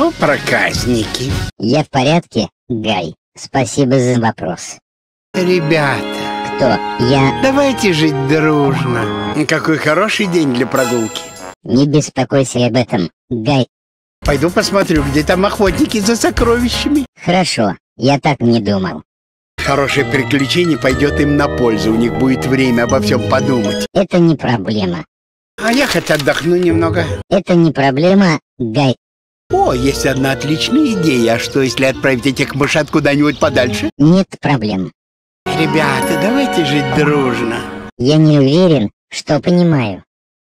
Ну, проказники. Я в порядке, Гай. Спасибо за вопрос. Ребята. Кто? Я... Давайте жить дружно. Какой хороший день для прогулки. Не беспокойся об этом, Гай. Пойду посмотрю, где там охотники за сокровищами. Хорошо, я так не думал. Хорошее приключение пойдет им на пользу. У них будет время обо всем подумать. Это не проблема. А я хоть отдохну немного. Это не проблема, Гай. О, есть одна отличная идея. А что, если отправить этих мышат куда-нибудь подальше? Нет проблем. Ребята, давайте жить дружно. Я не уверен, что понимаю.